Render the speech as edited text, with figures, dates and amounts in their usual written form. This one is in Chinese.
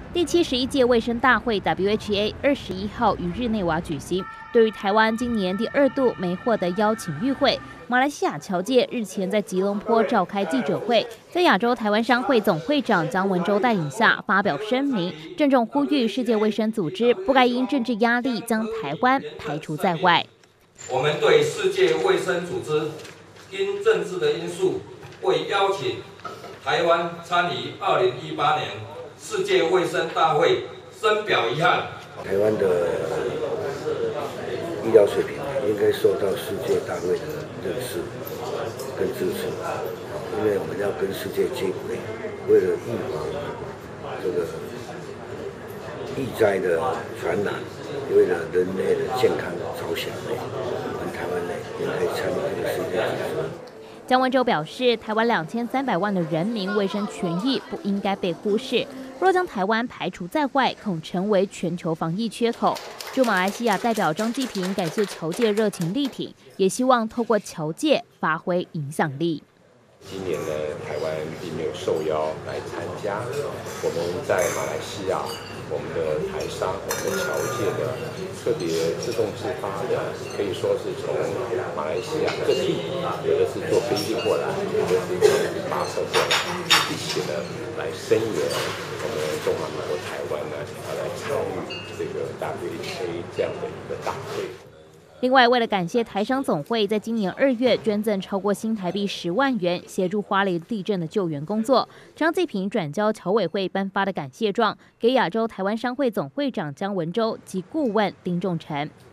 第71届卫生大会 （WHA） 21号于日内瓦举行。对于台湾今年第2度没获得邀请与会，马来西亚侨界日前在吉隆坡召开记者会，在亚洲台湾商会总会长江文洲带领下发表声明，郑重呼吁世界卫生组织不该因政治压力将台湾排除在外。 我们对世界卫生组织因政治的因素未邀请台湾参与2018年世界卫生大会，深表遗憾。 台湾的医疗水平应该受到世界大会的认识跟支持，因为我们要跟世界接轨，为了预防这个疫灾的传染，为了人类的健康着想，我们台湾也可以参与这个世界组织。 江文洲表示，台湾2300万的人民卫生权益不应该被忽视，若将台湾排除在外，恐成为全球防疫缺口。驻马来西亚代表张继平感谢侨界热情力挺，也希望透过侨界发挥影响力。 今年呢，台湾并没有受邀来参加。我们在马来西亚，我们的台商、我们的侨界的特别自动自发的，可以说是从马来西亚各地，有的是坐飞机过来，有的是坐巴士过来，一起呢来声援我们中华民国台湾呢，要来参与这个 WHA 这样的一个大会。 另外，为了感谢台商总会在今年2月捐赠超过新台币10万元，协助花莲地震的救援工作，张继平转交侨委会颁发的感谢状给亚洲台湾商会总会长江文洲及顾问丁仲成。